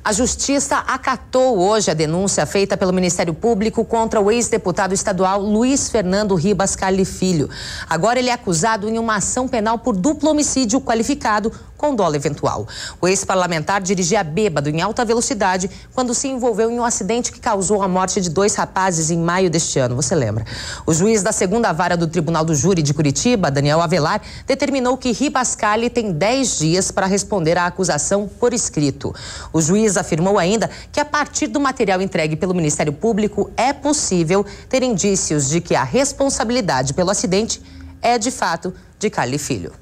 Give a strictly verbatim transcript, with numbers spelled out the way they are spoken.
A Justiça acatou hoje a denúncia feita pelo Ministério Público contra o ex-deputado estadual Luiz Fernando Ribas Calli Filho. Agora ele é acusado em uma ação penal por duplo homicídio qualificado com dolo eventual. O ex-parlamentar dirigia bêbado em alta velocidade quando se envolveu em um acidente que causou a morte de dois rapazes em maio deste ano, você lembra? O juiz da segunda vara do Tribunal do Júri de Curitiba, Daniel Avelar, determinou que Ribas Calli tem dez dias para responder à acusação por escrito. O juiz afirmou ainda que a partir do material entregue pelo Ministério Público é possível ter indícios de que a responsabilidade pelo acidente é de fato de Calli Filho.